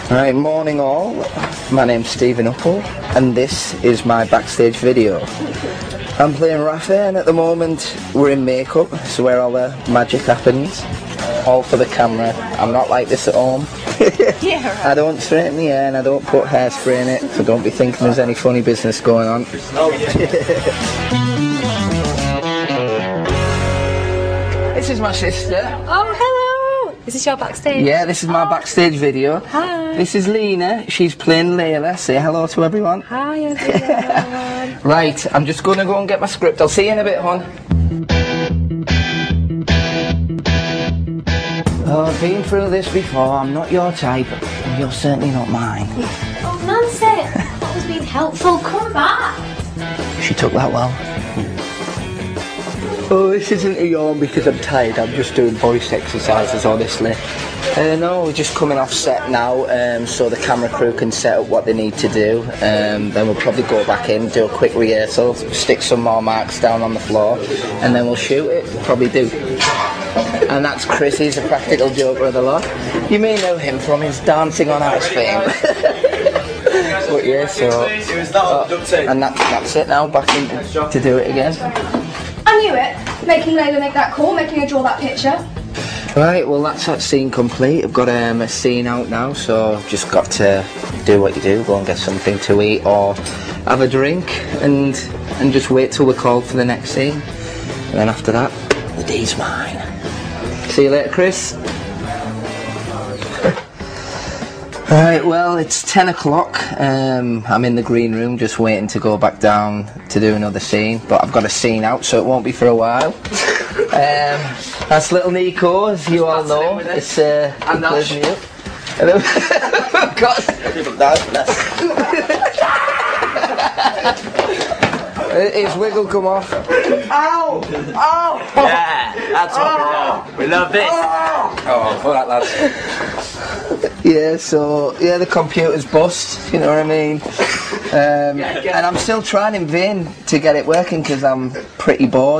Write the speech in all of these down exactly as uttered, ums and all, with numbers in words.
Right, morning all. My name's Stephen Uppal and this is my backstage video. I'm playing Ravi and at the moment we're in makeup, so where all the magic happens. All for the camera. I'm not like this at home. Yeah, right. I don't straighten the hair and I don't put hairspray in it, so don't be thinking there's any funny business going on. This is my sister. Oh, hello! Is this your backstage? Yeah, this is my oh. backstage video. Hi. This is Lena. She's playing Layla. Say hello to everyone. Hi, everyone. Right, I'm just going to go and get my script. I'll see you in a bit, hon. Oh, I've been through this before. I'm not your type. And you're certainly not mine. Oh, Nancy, that was being helpful. Come back. She took that well. Oh, this isn't a yawn because I'm tired. I'm just doing voice exercises, honestly. Uh, no, we're just coming off set now, um, so the camera crew can set up what they need to do. Um, then we'll probably go back in, do a quick rehearsal, stick some more marks down on the floor, and then we'll shoot it. Probably do. And that's Chris. He's a practical joker of the lot. You may know him from his Dancing on Ice fame. But yeah, so uh, and that, that's it now. Back in to do it again. I knew it. Making Layla make that call, making her draw that picture. Right, well that's that scene complete. I've got um, a scene out now, so I've just got to do what you do, go and get something to eat or have a drink and and just wait till we're called for the next scene. And then after that, the day's mine. See you later, Chris. Right, well it's ten o'clock. Um, I'm in the green room just waiting to go back down to do another scene, but I've got a scene out so it won't be for a while. Um, that's little Nico, as you all know. It's uh, and that's me up. His wiggle come off. Ow! Ow! Yeah, that's what we love. We love this. Oh, for that, lads. Yeah, so yeah, the computer's bust. You know what I mean? Um, and I'm still trying in vain to get it working because I'm pretty bored.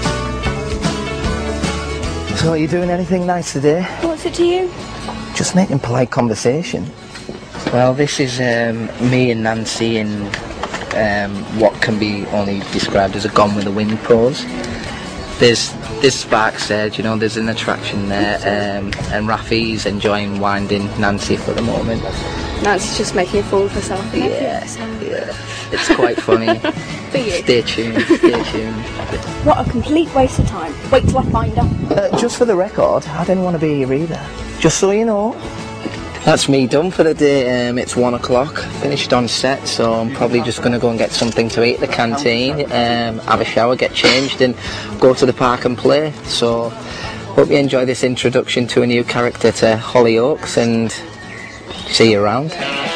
So, are you doing anything nice today? What's it to you? Just making polite conversation. Well, this is um, me and Nancy in um, what can be only described as a Gone with the Wind pose. There's this backstage, you know, there's an attraction there, um, and Rafi's enjoying winding Nancy for the moment. Nancy's just making a fool of herself. Yeah, yeah, it's quite funny. For you. Stay tuned, stay tuned. What a complete waste of time. Wait till I find her. Uh, just for the record, I didn't want to be here either. Just so you know. That's me done for the day. Um, it's one o'clock, finished on set, so I'm probably just going to go and get something to eat at the canteen, um, have a shower, get changed and go to the park and play. So hope you enjoy this introduction to a new character to Hollyoaks and see you around.